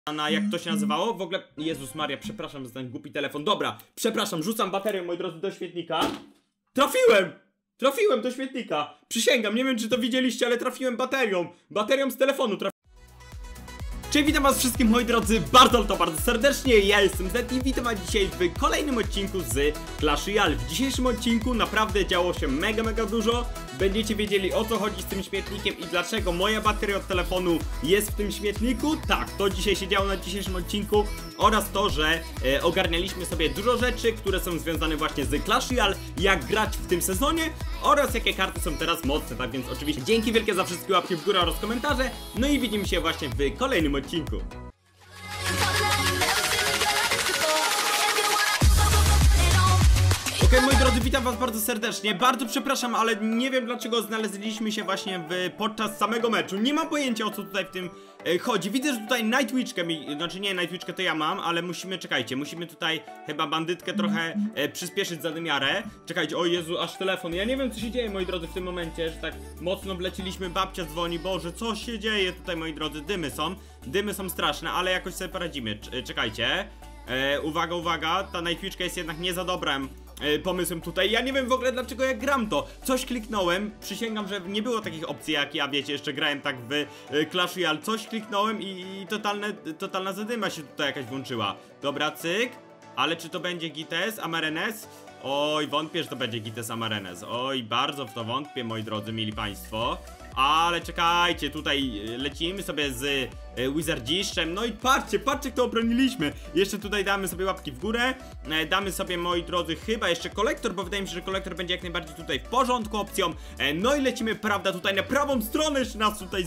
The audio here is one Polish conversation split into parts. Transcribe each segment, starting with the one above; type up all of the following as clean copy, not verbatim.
jak to się nazywało? W ogóle, Jezus Maria, przepraszam za ten głupi telefon. Dobra, przepraszam, rzucam baterię, moi drodzy, do świetnika. Trafiłem do świetnika. Przysięgam, nie wiem czy to widzieliście, ale trafiłem baterią z telefonu. Cześć, witam was wszystkich, moi drodzy, bardzo serdecznie, ja jestem Zed i witam was dzisiaj w kolejnym odcinku z Clash Royale. W dzisiejszym odcinku naprawdę działo się mega dużo. Będziecie wiedzieli, o co chodzi z tym śmietnikiem i dlaczego moja bateria od telefonu jest w tym śmietniku. Tak, to dzisiaj się działo na dzisiejszym odcinku. Oraz to, że ogarnialiśmy sobie dużo rzeczy, które są związane właśnie z Clash Royale, jak grać w tym sezonie oraz jakie karty są teraz mocne. Tak więc oczywiście dzięki wielkie za wszystkie łapki w górę oraz komentarze. No i widzimy się właśnie w kolejnym odcinku. Okej, moi drodzy, witam was bardzo serdecznie. Bardzo przepraszam, ale nie wiem dlaczego znaleźliśmy się właśnie podczas samego meczu. Nie mam pojęcia, o co tutaj w tym chodzi. Widzę, że tutaj Nightwitchkę znaczy nie, Nightwitchkę to ja mam, ale czekajcie, musimy tutaj chyba bandytkę trochę przyspieszyć zadymiarę. Czekajcie, o Jezu, aż telefon. Ja nie wiem, co się dzieje, moi drodzy, w tym momencie, że tak mocno wleciliśmy, babcia dzwoni. Boże, co się dzieje tutaj, moi drodzy? Dymy są straszne, ale jakoś sobie poradzimy. Czekajcie. Uwaga, ta Nightwitchka jest jednak nie za dobrym pomysłem tutaj. Ja nie wiem w ogóle dlaczego ja gram to. Coś kliknąłem, przysięgam, że nie było takich opcji jak ja, wiecie, jeszcze grałem tak w Clash Royale. Coś kliknąłem i totalna zadyma się tutaj jakaś włączyła. Dobra, cyk. Ale czy to będzie Gites, Amarenes? Oj, wątpię, że to będzie Gites, Amarenes. Oj, bardzo w to wątpię, moi drodzy, mili państwo. Ale czekajcie, tutaj lecimy sobie z Wizardziszczem. No i patrzcie, kto obroniliśmy. Jeszcze tutaj damy sobie łapki w górę. Damy sobie, moi drodzy, chyba jeszcze kolektor, bo wydaje mi się, że kolektor będzie jak najbardziej tutaj w porządku opcją. No i lecimy, prawda, tutaj na prawą stronę. Jeszcze nas tutaj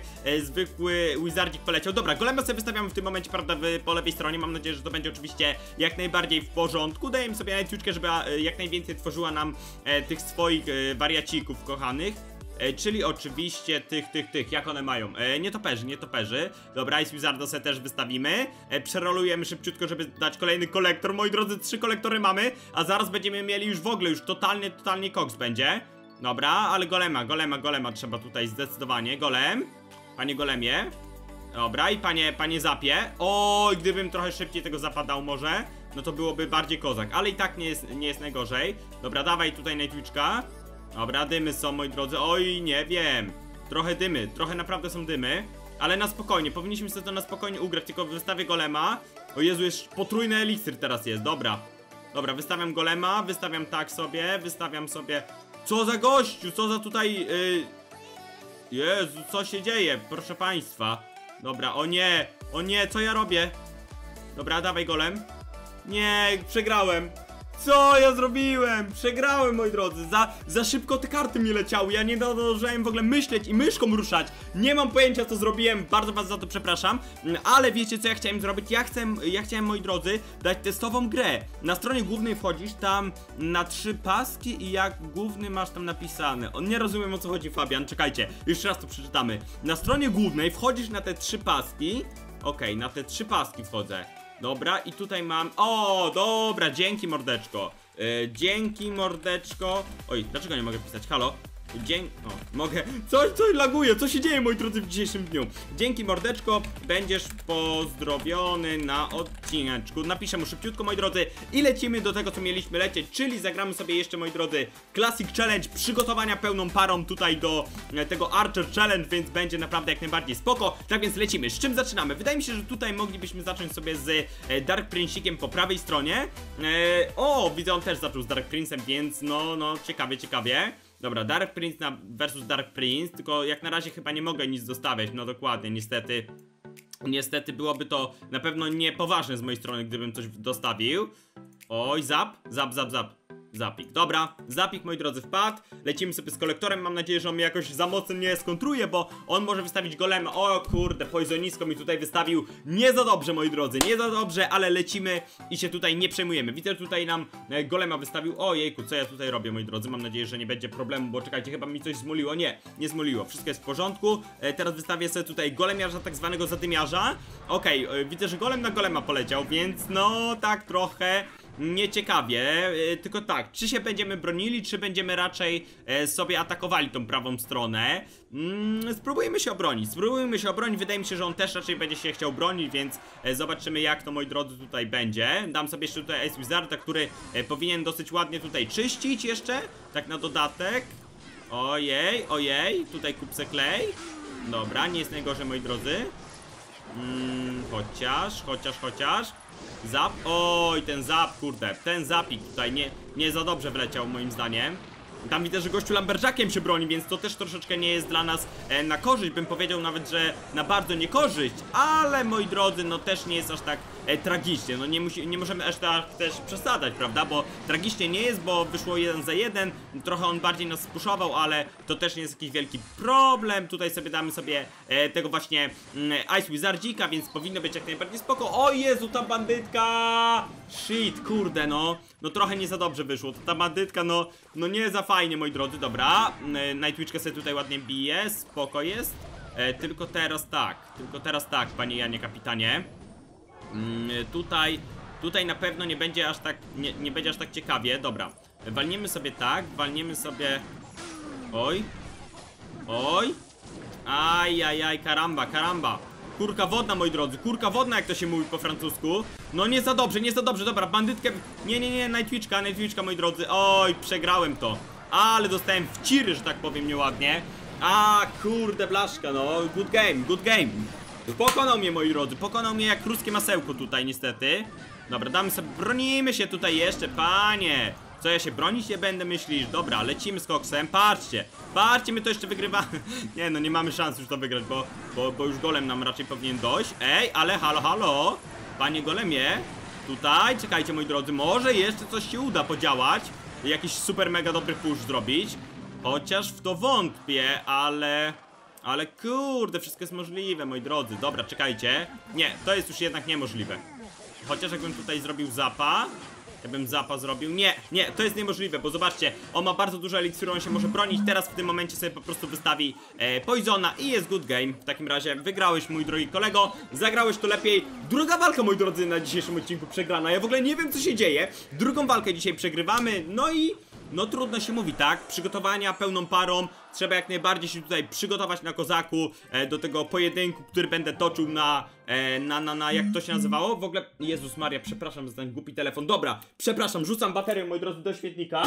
zwykły Wizardzik poleciał. Dobra, golema sobie wystawiamy w tym momencie, prawda, po lewej stronie. Mam nadzieję, że to będzie oczywiście jak najbardziej w porządku. Dajemy sobie Nightwitchkę, żeby jak najwięcej tworzyła nam tych swoich wariacików kochanych. Czyli oczywiście tych, jak one mają? Nietoperzy. Dobra, Ice Wizarda sobie też wystawimy. Przerolujemy szybciutko, żeby dać kolejny kolektor. Moi drodzy, 3 kolektory mamy, a zaraz będziemy mieli już w ogóle, już totalnie koks będzie. Dobra, ale golema trzeba tutaj zdecydowanie. Golem, panie golemie. Dobra, i panie zapie. Oj, gdybym trochę szybciej tego zapadał może, no to byłoby bardziej kozak, ale i tak nie jest najgorzej. Dobra, dawaj tutaj Nightwitchka. Dobra, dymy są, moi drodzy, oj, nie wiem. Trochę naprawdę są dymy. Ale na spokojnie, powinniśmy sobie to na spokojnie ugrać. Tylko wystawię golema. O Jezu, jest potrójny eliksir teraz jest, dobra, wystawiam golema, wystawiam sobie. Co za gościu, co za tutaj Jezu, co się dzieje, proszę państwa. Dobra, o nie, co ja robię? Dobra, dawaj golem. Nie, przegrałem. Co ja zrobiłem? Przegrałem, moi drodzy. Za szybko te karty mi leciały. Ja nie zdążyłem w ogóle myśleć i myszką ruszać. Nie mam pojęcia, co zrobiłem. Bardzo was za to przepraszam. Ale wiecie, co ja chciałem zrobić? Ja chciałem, moi drodzy, dać testową grę. Na stronie głównej wchodzisz tam na 3 paski i jak główny masz tam napisane. Nie rozumiem, o co chodzi, Fabian. Czekajcie, jeszcze raz to przeczytamy. Na stronie głównej wchodzisz na te 3 paski. Okej, na te 3 paski wchodzę. Dobra, i tutaj mam... O, dobra, dzięki mordeczko. Dzięki mordeczko. Oj, dlaczego nie mogę pisać? Halo? O, mogę. Coś laguje, co się dzieje, moi drodzy, w dzisiejszym dniu? Dzięki mordeczko, będziesz pozdrowiony na odcineczku. Napiszę mu szybciutko, moi drodzy, i lecimy do tego, co mieliśmy lecieć, czyli zagramy sobie jeszcze, moi drodzy, Classic Challenge, przygotowania pełną parą tutaj do tego Archer Challenge, więc będzie naprawdę jak najbardziej spoko. Tak więc lecimy. Z czym zaczynamy? Wydaje mi się, że tutaj moglibyśmy zacząć sobie z Dark Prince'ikiem po prawej stronie. O, widzę, on też zaczął z Dark Prince'em, więc no, ciekawie. Dobra, Dark Prince versus Dark Prince, tylko jak na razie chyba nie mogę nic zostawiać, no dokładnie, niestety byłoby to na pewno niepoważne z mojej strony, gdybym coś dostawił. Oj, zapik. Dobra, zapik, moi drodzy, wpadł. Lecimy sobie z kolektorem, mam nadzieję, że on mnie jakoś za mocno nie skontruje, bo on może wystawić golema. O kurde, poisonisko mi tutaj wystawił. Nie za dobrze, moi drodzy, nie za dobrze, ale lecimy i się tutaj nie przejmujemy. Widzę, że tutaj nam golema wystawił. Ojejku, co ja tutaj robię, moi drodzy? Mam nadzieję, że nie będzie problemu, bo czekajcie, chyba mi coś zmuliło. Nie zmuliło, wszystko jest w porządku. Teraz wystawię sobie tutaj golemiarza, tak zwanego zadymiarza. Okej, widzę, że golem na golema poleciał, więc no tak trochę nieciekawie, tylko tak, czy się będziemy bronili, czy będziemy raczej sobie atakowali tą prawą stronę. Spróbujmy się obronić, wydaje mi się, że on też raczej będzie się chciał bronić, więc zobaczymy jak to, moi drodzy, tutaj będzie. Dam sobie jeszcze tutaj Ice Wizarda, który powinien dosyć ładnie tutaj czyścić jeszcze, tak na dodatek. Ojej, tutaj kupce klej. Dobra, nie jest najgorzej, moi drodzy. Chociaż zap, oj, ten zap, kurde, ten zapik tutaj nie za dobrze wleciał moim zdaniem. Tam widzę, że gościu Lumberjackiem się broni, więc to też troszeczkę nie jest dla nas na korzyść, bym powiedział nawet, że na bardzo niekorzyść. Ale, moi drodzy, no też nie jest aż tak tragicznie, no nie możemy aż tak też przesadzać, prawda, bo tragicznie nie jest, bo wyszło 1 za 1, trochę on bardziej nas spuszował, ale to też nie jest jakiś wielki problem. Tutaj sobie damy sobie tego właśnie Ice Wizardzika, więc powinno być jak najbardziej spoko. O Jezu, ta bandytka! Shit, kurde, no trochę nie za dobrze wyszło, ta bandytka, no nie za fajnie, moi drodzy. Dobra, Nightwitchka sobie tutaj ładnie bije, spoko jest. Tylko teraz tak, panie Janie kapitanie. Tutaj na pewno nie będzie aż tak, nie będzie aż tak ciekawie. Dobra, walniemy sobie tak, oj, ajajaj, karamba. Kurka wodna, moi drodzy, kurka wodna, jak to się mówi po francusku. No nie za dobrze, dobra, bandytkę, nie, Nightwitchka, moi drodzy. Oj, przegrałem to, ale dostałem w ciry, że tak powiem, nieładnie. A, kurde, blaszka, no, good game. Pokonał mnie, moi drodzy, pokonał mnie jak ruskie masełko tutaj, niestety. Dobra, damy sobie, bronimy się tutaj jeszcze, panie. Co, ja się bronić nie będę, myślisz? Dobra, lecimy z koksem, patrzcie, my to jeszcze wygrywamy. Nie, no nie mamy szans już to wygrać, bo już golem nam raczej powinien dojść. Ej, ale halo, panie golemie. Tutaj, czekajcie, moi drodzy, może jeszcze coś się uda podziałać. Jakiś super mega dobry push zrobić. Chociaż w to wątpię, ale kurde, wszystko jest możliwe, moi drodzy. Dobra, czekajcie. Nie, to jest już jednak niemożliwe. Chociaż jakbym tutaj zrobił zapa, zrobił. Nie, to jest niemożliwe, bo zobaczcie, on ma bardzo dużo eliksiru, on się może bronić. Teraz w tym momencie sobie po prostu wystawi Poisona i jest good game. W takim razie wygrałeś, mój drogi kolego, zagrałeś to lepiej. Druga walka, moi drodzy, na dzisiejszym odcinku przegrana. Ja w ogóle nie wiem, co się dzieje. Drugą walkę dzisiaj przegrywamy, no trudno się mówi, tak? Przygotowania pełną parą. Trzeba jak najbardziej się tutaj przygotować na kozaku do tego pojedynku, który będę toczył na jak to się nazywało? W ogóle, Jezus Maria, przepraszam za ten głupi telefon. Dobra, przepraszam, rzucam baterię, moi drodzy, do świetnika.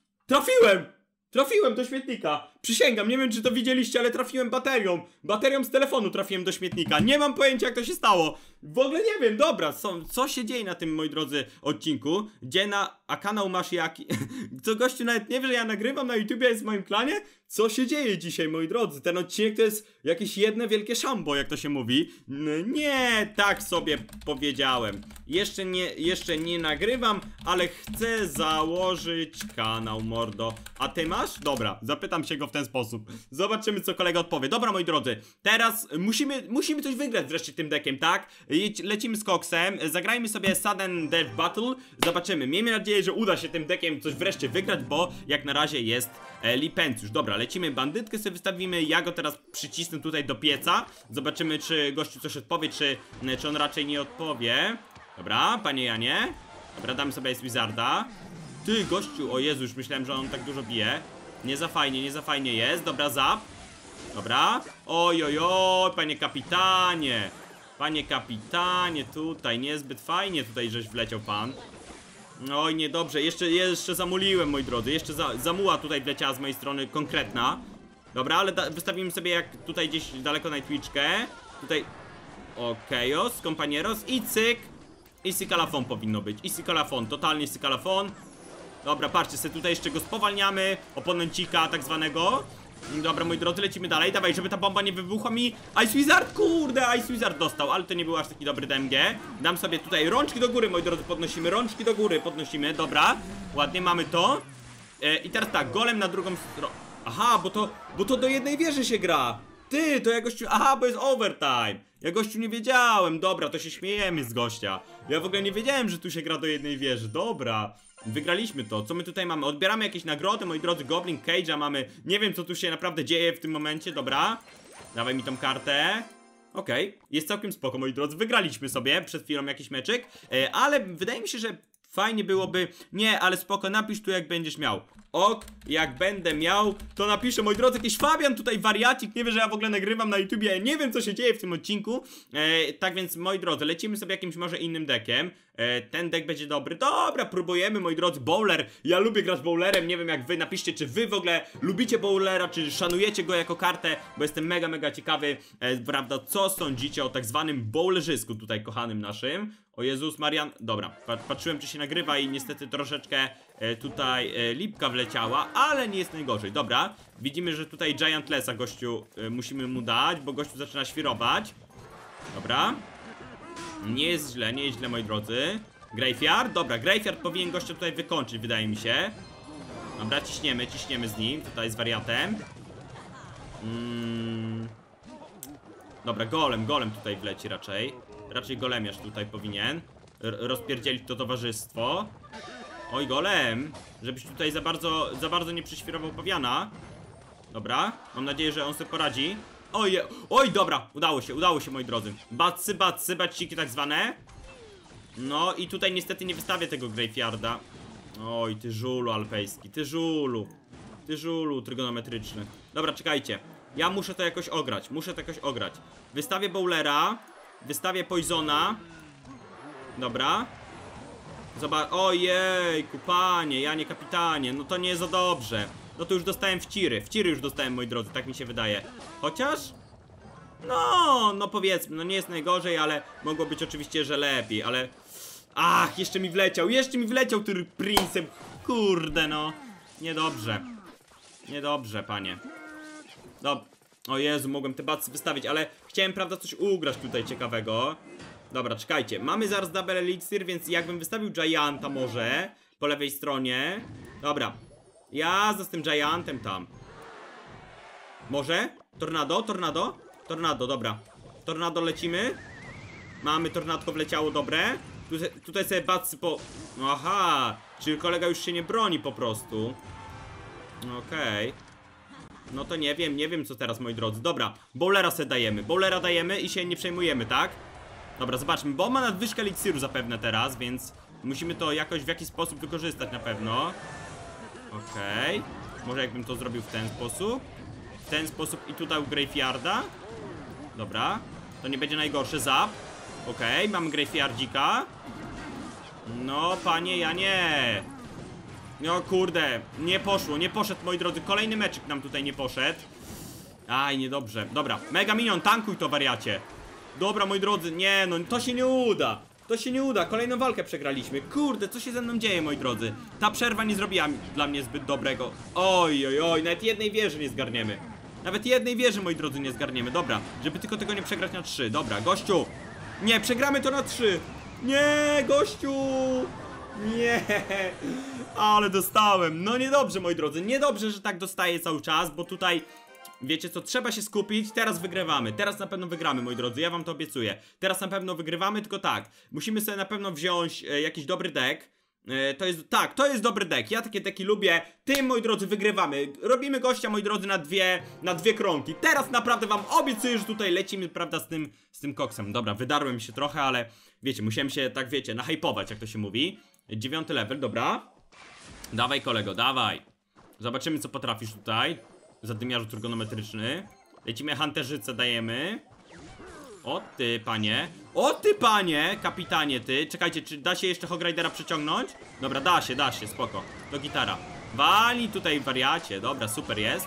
Trafiłem do śmietnika. Przysięgam, nie wiem, czy to widzieliście, ale trafiłem baterią z telefonu trafiłem do śmietnika. Nie mam pojęcia, jak to się stało. W ogóle nie wiem, dobra, co się dzieje na tym, moi drodzy, odcinku? A kanał masz jaki? Co, gościu nawet nie wie, że ja nagrywam na YouTubie, jest w moim klanie? Co się dzieje dzisiaj, moi drodzy? Ten odcinek to jest jakieś jedno wielkie szambo, jak to się mówi. Nie, tak sobie powiedziałem. Jeszcze nie nagrywam, ale chcę założyć kanał, mordo. A ty masz? Dobra, zapytam się go w ten sposób. Zobaczymy, co kolega odpowie. Dobra, moi drodzy, teraz musimy coś wygrać wreszcie tym deckiem, tak? Lecimy z koksem, zagrajmy sobie Sudden Death Battle. Zobaczymy, miejmy nadzieję, że uda się tym deckiem coś wreszcie wygrać, bo jak na razie jest lipencjusz. Dobra, lecimy, bandytkę sobie wystawimy. Ja go teraz przycisnę tutaj do pieca. Zobaczymy, czy gościu coś odpowie, czy on raczej nie odpowie. Dobra, panie Janie. Dobra, damy sobie Ice Wizarda. Ty, gościu, o Jezu, już myślałem, że on tak dużo bije. Nie za fajnie jest. Dobra, zap. Dobra. Oj, panie kapitanie. Panie kapitanie, tutaj niezbyt fajnie tutaj żeś wleciał pan. Oj, niedobrze, jeszcze zamuliłem, moi drodzy. Jeszcze zamuła tutaj wleciała z mojej strony konkretna. Dobra, ale wystawimy sobie jak tutaj gdzieś daleko Nightwitchkę. Tutaj okejos, companieros i cyk. I sykalafon powinno być. I sykalafon, totalnie sykalafon. Dobra, patrzcie, sobie tutaj jeszcze go spowalniamy. Oponencika tak zwanego. Dobra, moi drodzy, lecimy dalej. Dawaj, żeby ta bomba nie wybuchła mi. Ice Wizard, kurde, Ice Wizard dostał, ale to nie był aż taki dobry DMG. Dam sobie tutaj rączki do góry, moi drodzy, podnosimy. Rączki do góry podnosimy, dobra. Ładnie, mamy to. I teraz tak, golem na drugą stronę. Aha, bo to do jednej wieży się gra. Ty, to ja gościu... Aha, bo jest overtime. Ja gościu nie wiedziałem. Dobra, to się śmiejemy z gościa. Ja w ogóle nie wiedziałem, że tu się gra do jednej wieży. Dobra. Wygraliśmy to. Co my tutaj mamy? Odbieramy jakieś nagrody, moi drodzy. Goblin Cage'a mamy. Nie wiem, co tu się naprawdę dzieje w tym momencie. Dobra. Dawaj mi tą kartę. Okej. Jest całkiem spoko, moi drodzy. Wygraliśmy sobie przed chwilą jakiś meczyk. Ale wydaje mi się, że Fajnie byłoby... Nie, ale spoko, napisz tu jak będziesz miał. Ok, jak będę miał, to napiszę, moi drodzy, jakiś Fabian tutaj wariacik, nie wie, że ja w ogóle nagrywam na YouTubie, nie wiem co się dzieje w tym odcinku. Tak więc, moi drodzy, lecimy sobie jakimś może innym deckiem. Ten deck będzie dobry. Dobra, próbujemy, moi drodzy. Bowler, ja lubię grać bowlerem, nie wiem jak wy, napiszcie, czy wy w ogóle lubicie bowlera, czy szanujecie go jako kartę, bo jestem mega ciekawy, prawda, co sądzicie o tak zwanym bowlerzysku tutaj kochanym naszym. O Jezus Marian, dobra, patrzyłem czy się nagrywa i niestety troszeczkę tutaj lipka wleciała, ale nie jest najgorzej. Dobra, widzimy, że tutaj Giant Lessa gościu musimy mu dać, bo gościu zaczyna świrować. Dobra. Nie jest źle, moi drodzy. Graveyard, dobra, Graveyard powinien gościa tutaj wykończyć, wydaje mi się. Dobra, ciśniemy z nim, tutaj z wariatem. Dobra, golem tutaj wleci raczej. Raczej golemiarz tutaj powinien rozpierdzielić to towarzystwo. Oj, golem, żebyś tutaj za bardzo nie przyświrował pawiana. Dobra, mam nadzieję, że on sobie poradzi. Oj, dobra, udało się, moi drodzy. Baciki tak zwane. No i tutaj niestety nie wystawię tego Graveyarda. Oj, ty żulu alpejski, ty żulu trygonometryczny. Dobra, czekajcie, ja muszę to jakoś ograć, Wystawię bowlera, wystawię poisona. Dobra. Zobacz, ojejku, panie, ja nie kapitanie, no to nie jest za dobrze. No to już dostałem wciry już dostałem, moi drodzy, tak mi się wydaje. Chociaż... No powiedzmy, no nie jest najgorzej, ale mogło być oczywiście, że lepiej, ale... Ach, jeszcze mi wleciał tym princem, kurde no. Niedobrze, panie. O Jezu, mogłem te bacy wystawić, ale chciałem, prawda, coś ugrać tutaj ciekawego. Dobra, czekajcie, mamy zaraz double elixir, więc jakbym wystawił Gianta może po lewej stronie. Dobra, jazda z tym Giantem tam. Może? Tornado, dobra. Tornado lecimy. Mamy tornadko wleciało, dobre. Tutaj sobie bacy po... Aha, czyli kolega już się nie broni po prostu. Okej. No to nie wiem co teraz, moi drodzy. Dobra, bowlera sobie dajemy i się nie przejmujemy, tak? Dobra, zobaczmy, bo ma nadwyżkę eliksiru zapewne teraz, więc musimy to jakoś w jakiś sposób wykorzystać na pewno. Okej. Może jakbym to zrobił w ten sposób. W ten sposób i tutaj u Graveyarda. Dobra, to nie będzie najgorszy zap. Okej, mamy Graveyardzika. No, panie, ja nie. No kurde, nie poszedł, moi drodzy. Kolejny meczyk nam tutaj nie poszedł. Aj, niedobrze. Dobra, Mega Minion, tankuj to, wariacie. Dobra, moi drodzy, nie, no to się nie uda. Kolejną walkę przegraliśmy. Kurde, co się ze mną dzieje, moi drodzy? Ta przerwa nie zrobiła dla mnie zbyt dobrego. Oj, nawet jednej wieży nie zgarniemy. Moi drodzy, nie zgarniemy. Dobra, żeby tylko tego nie przegrać na 3. Dobra, gościu. Nie, przegramy to na 3. Nie, gościu. Nie. Ale dostałem. No niedobrze, moi drodzy. Niedobrze, że tak dostaję cały czas, bo tutaj... Wiecie co, trzeba się skupić, teraz wygrywamy. Teraz na pewno wygramy, moi drodzy, ja wam to obiecuję. Teraz na pewno wygrywamy, tylko tak, musimy sobie na pewno wziąć jakiś dobry deck. To jest dobry deck, ja takie deki lubię. Tym, moi drodzy, wygrywamy. Robimy gościa, moi drodzy, na dwie kronki. Teraz naprawdę wam obiecuję, że tutaj lecimy, prawda, z tym koksem. Dobra, wydarłem się trochę, ale wiecie, musiałem się, tak wiecie, nahypować, jak to się mówi. 9 level, dobra. Dawaj, kolego, dawaj. Zobaczymy, co potrafisz tutaj. Zadymiarzu trygonometryczny. Lecimy, Hunterzycę dajemy. O ty panie, kapitanie ty. Czekajcie, czy da się jeszcze Hogridera przyciągnąć? Dobra, da się, spoko. Do gitara. Wali tutaj, wariacie. Dobra, super jest.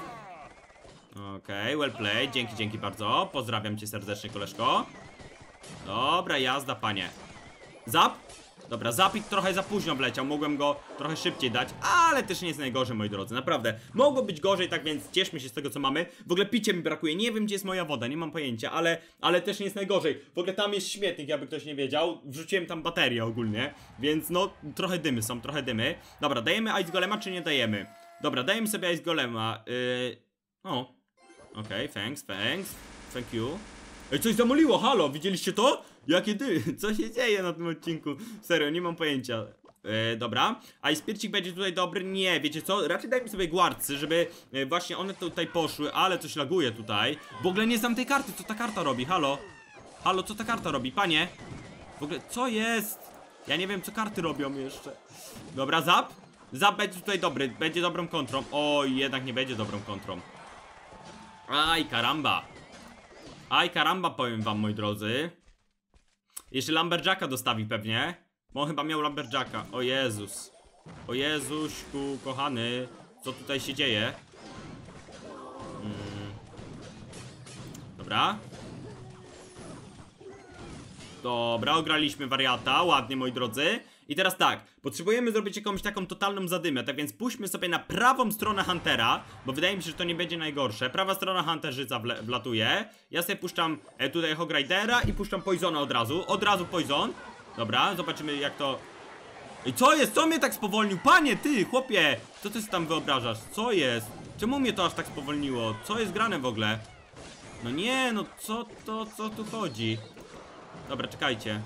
Okej, well played, dzięki bardzo. Pozdrawiam cię serdecznie, koleżko. Dobra, jazda, panie. Zap? Dobra, zapik trochę za późno wleciał, mogłem go trochę szybciej dać, ale też nie jest najgorzej, moi drodzy, naprawdę. Mogło być gorzej, tak więc cieszmy się z tego, co mamy. W ogóle picia mi brakuje, nie wiem, gdzie jest moja woda, nie mam pojęcia, ale też nie jest najgorzej. W ogóle tam jest śmietnik, jakby ktoś nie wiedział, wrzuciłem tam baterię ogólnie, więc no, trochę dymy. Dobra, dajemy Ice Golema, czy nie dajemy? Dobra, dajemy sobie Ice Golema, okej, thanks, thank you. Ej, coś zamoliło, halo, widzieliście to? Jakie co się dzieje na tym odcinku? Serio, nie mam pojęcia. Dobra, a i spircik będzie tutaj dobry? Nie, wiecie co? Raczej dajmy sobie guardcy, żeby właśnie one tutaj poszły, ale coś laguje tutaj. W ogóle nie znam tej karty, co ta karta robi, halo? Halo, co ta karta robi, panie? W ogóle, co jest? Ja nie wiem, co karty robią jeszcze. Dobra, Zap. Zap będzie tutaj dobry, będzie dobrą kontrą. Oj, jednak nie będzie dobrą kontrą. Aj, karamba. Aj, karamba, powiem wam, moi drodzy. Jeszcze Lumberjacka dostawi pewnie. Bo on chyba miał Lumberjacka. O Jezus. O Jezuśku, kochany. Co tutaj się dzieje? Dobra. Dobra, ograliśmy wariata. Ładnie, moi drodzy. I teraz tak, potrzebujemy zrobić jakąś taką totalną zadymę. Tak więc puśćmy sobie na prawą stronę Huntera, bo wydaje mi się, że to nie będzie najgorsze. Prawa strona Hunterzyca wlatuje. Ja sobie puszczam tutaj Hog Ridera i puszczam Poisona od razu. Od razu Poison. Dobra, zobaczymy jak to... I co jest? Co mnie tak spowolnił? Panie, ty, chłopie! Co ty tam wyobrażasz? Co jest? Czemu mnie to aż tak spowolniło? Co jest grane w ogóle? No nie, no co tu chodzi? Dobra, czekajcie.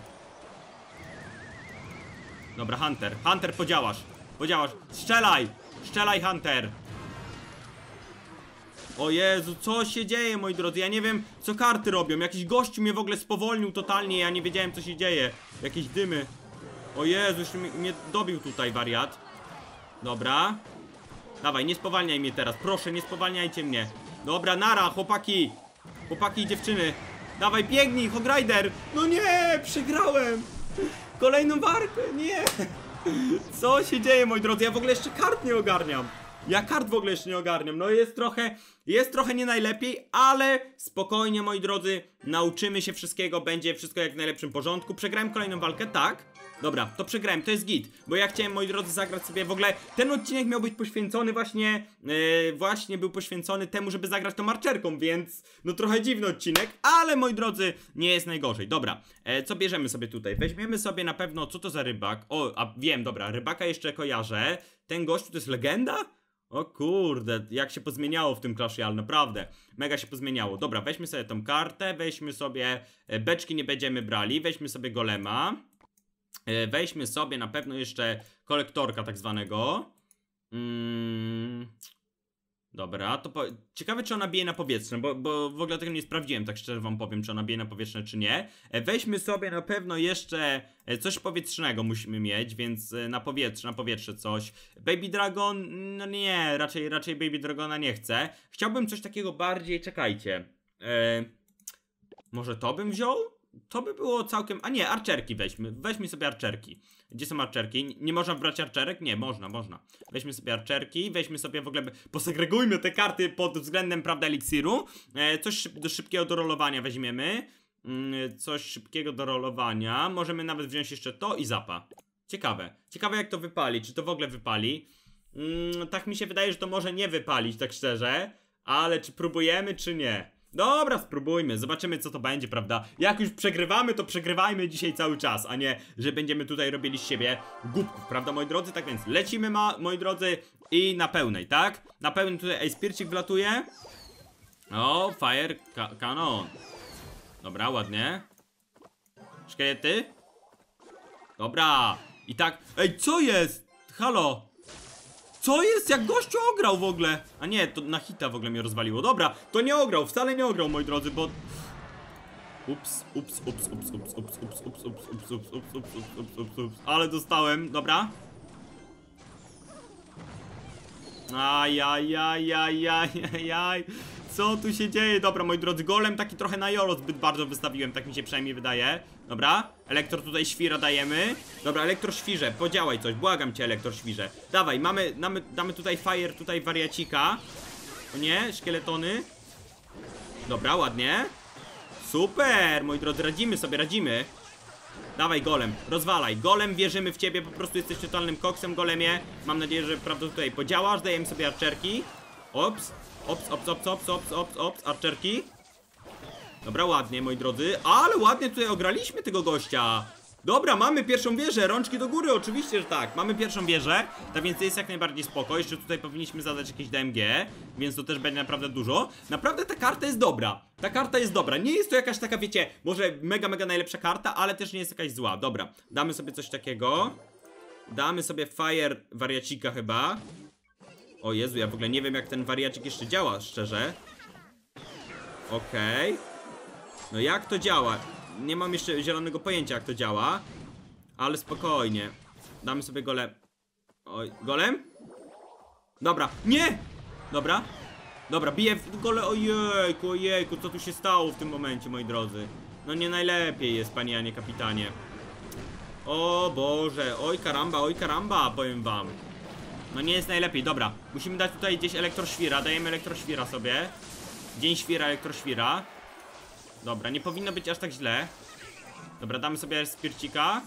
Dobra, Hunter. Hunter, podziałasz. Podziałasz. Strzelaj! Strzelaj, Hunter! O Jezu, co się dzieje, moi drodzy? Ja nie wiem, co karty robią. Jakiś gościu mnie w ogóle spowolnił totalnie. Ja nie wiedziałem, co się dzieje. Jakieś dymy. O Jezu, już mnie dobił tutaj wariat. Dobra. Dawaj, nie spowalniaj mnie teraz. Proszę, nie spowalniajcie mnie. Dobra, nara, chłopaki. Chłopaki i dziewczyny. Dawaj, biegnij, Hog Rider. No nie, przegrałem. Kolejną walkę, nie. Co się dzieje, moi drodzy? Ja w ogóle jeszcze kart nie ogarniam. Ja kart w ogóle jeszcze nie ogarniam. No jest trochę nie najlepiej, ale spokojnie, moi drodzy. Nauczymy się wszystkiego, będzie wszystko jak w najlepszym porządku. Przegrałem kolejną walkę, tak? Dobra, to przegrałem, to jest git. Bo ja chciałem, moi drodzy, zagrać sobie w ogóle... Ten odcinek miał być poświęcony właśnie był poświęcony temu, żeby zagrać tą marczerką, więc... No trochę dziwny odcinek, ale, moi drodzy, nie jest najgorzej. Dobra, co bierzemy sobie tutaj? Weźmiemy sobie na pewno, co to za rybak? O, a wiem, dobra, rybaka jeszcze kojarzę. Ten gościu to jest legenda? O kurde, jak się pozmieniało w tym Clash Royale, naprawdę. Mega się pozmieniało. Dobra, weźmy sobie tą kartę, weźmy sobie... Beczki nie będziemy brali, weźmy sobie golema. Weźmy sobie na pewno jeszcze kolektorka tak zwanego. Dobra, to ciekawe czy ona bije na powietrzne, bo w ogóle tego nie sprawdziłem, tak szczerze wam powiem, czy ona bije na powietrzne czy nie. Weźmy sobie na pewno jeszcze coś powietrznego musimy mieć, więc na powietrze coś. Baby Dragon, no nie, raczej Baby Dragona nie chcę. Chciałbym coś takiego bardziej, czekajcie. Może to bym wziął? To by było całkiem... A nie, archerki weźmy sobie archerki. Gdzie są archerki? Nie można brać archerek? Nie, można. Weźmy sobie archerki, weźmy sobie w ogóle... Posegregujmy te karty pod względem, prawda, eliksiru. Coś szybkiego do rolowania weźmiemy. Coś szybkiego do rolowania. Możemy nawet wziąć jeszcze to i zapa. Ciekawe jak to wypali, czy to w ogóle wypali. Tak mi się wydaje, że to może nie wypalić, tak szczerze. Ale czy próbujemy, czy nie? Dobra, spróbujmy, zobaczymy co to będzie, prawda? Jak już przegrywamy, to przegrywajmy dzisiaj cały czas, a nie, że będziemy tutaj robili z siebie głupków, prawda, moi drodzy? Tak więc lecimy, moi drodzy, i na pełnej, tak? Na pełnej tutaj Spircik wlatuje. O, Fire Cannon. Dobra, ładnie. Szkielety. Dobra. I tak, ej, co jest? Halo? Co jest? Jak gościu ograł w ogóle? A nie, to na hita w ogóle mnie rozwaliło. Dobra, to nie ograł, wcale nie ograł, moi drodzy, bo... Ups. Ale dostałem, dobra. Ajajajajajajaj. Co tu się dzieje? Dobra, moi drodzy, golem taki trochę na jolo zbyt bardzo wystawiłem, tak mi się przynajmniej wydaje. Dobra, Elektro tutaj świra dajemy. Dobra, Elektro świrze, podziałaj coś, błagam cię, Elektro świrze. Dawaj, damy tutaj fire, tutaj wariacika. O nie, szkieletony. Dobra, ładnie. Super, moi drodzy, radzimy. Dawaj, golem, rozwalaj. Golem, wierzymy w ciebie, po prostu jesteś totalnym koksem, golemie. Mam nadzieję, że prawda tutaj podziałasz. Dajemy sobie archerki. Ops, archerki. Dobra, ładnie, moi drodzy. Ale ładnie tutaj ograliśmy tego gościa. Dobra, mamy pierwszą wieżę, rączki do góry, oczywiście, że tak. Mamy pierwszą wieżę, tak więc jest jak najbardziej spoko. Jeszcze tutaj powinniśmy zadać jakieś DMG, więc to też będzie naprawdę dużo. Naprawdę ta karta jest dobra. Ta karta jest dobra, nie jest to jakaś taka, wiecie, może mega najlepsza karta, ale też nie jest jakaś zła. Dobra, damy sobie coś takiego. Damy sobie Fire wariacika chyba. O Jezu, ja w ogóle nie wiem jak ten wariacik jeszcze działa, szczerze. Okej. No jak to działa? Nie mam jeszcze zielonego pojęcia jak to działa. Ale spokojnie. Damy sobie golem. Oj, golem? Dobra, nie! Dobra. Dobra, biję w gole. Ojejku, ojejku, co tu się stało w tym momencie, moi drodzy? No nie najlepiej jest, panie, a nie kapitanie. O Boże, oj karamba, powiem wam. No nie jest najlepiej, dobra. Musimy dać tutaj gdzieś elektroświra, dajemy elektroświra sobie. Dzień świra, elektroświra. Dobra, nie powinno być aż tak źle. Dobra, damy sobie spircika.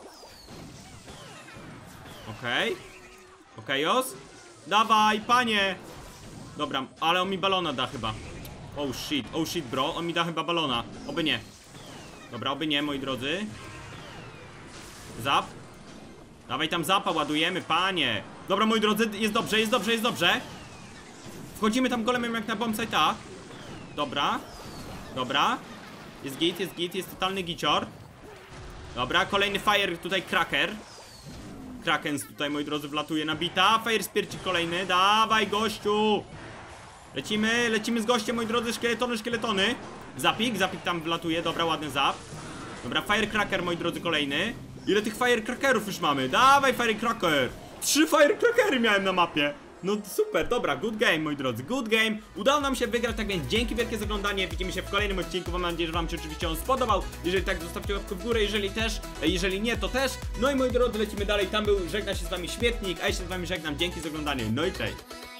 Okej. Okejos. Dawaj, panie. Dobra, ale on mi balona da chyba. Oh shit bro, on mi da chyba balona. Oby nie. Dobra, oby nie, moi drodzy. Zap. Dawaj tam zapa, ładujemy, panie. Dobra, moi drodzy, jest dobrze, jest dobrze, jest dobrze. Wchodzimy tam golemem jak na bombsite'a. Dobra. Dobra. Jest git, jest totalny gicior. Dobra, kolejny fire, tutaj kraker. Krakens tutaj, moi drodzy, wlatuje na bita. Fire spircik kolejny, dawaj gościu. Lecimy z gościem, moi drodzy, szkieletony. Zapik tam wlatuje, dobra, ładny zap. Dobra, firecracker, moi drodzy, kolejny. Ile tych firecrackerów już mamy? Dawaj, firecracker. 3 firecrackery miałem na mapie. No super, dobra, good game, moi drodzy, good game. Udało nam się wygrać, tak więc dzięki wielkie za oglądanie. Widzimy się w kolejnym odcinku, mam nadzieję, że wam się oczywiście on spodobał. Jeżeli tak, zostawcie łapkę w górę, jeżeli nie, to też. No i moi drodzy, lecimy dalej, tam żegna się z wami Śmietnik, a ja się z wami żegnam, dzięki za oglądanie, no i cześć.